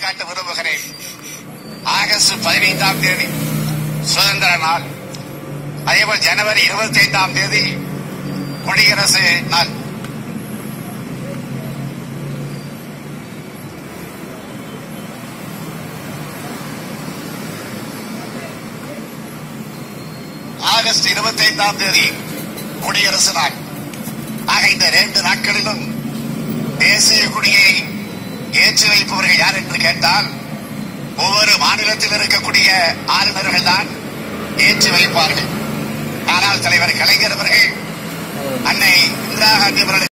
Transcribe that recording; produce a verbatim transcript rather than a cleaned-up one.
சுட்டிக்காட்ட விரும்புகிறேன். ஆகஸ்ட் பதினைந்தாம் தேதி சுதந்திர நாள், அதேபோல் ஜனவரி இருபத்தி ஐந்தாம் தேதி குடியரசு நாள். ஆகஸ்ட் இருபத்தி ஐந்தாம் தேதி குடியரசு நாள். ஆக இந்த இரண்டு நாட்களிலும் தேசிய கொடியை ஏற்றி வைப்பவர்கள் யார் என்று கேட்டால் ஒவ்வொரு மாநிலத்தில் இருக்கக்கூடிய ஆளுநர்கள் தான் ஏற்றி வைப்பார்கள். ஆனால் தலைவர் கலைஞர் அவர்கள் அன்னை இந்திரா காந்தி அவர்கள்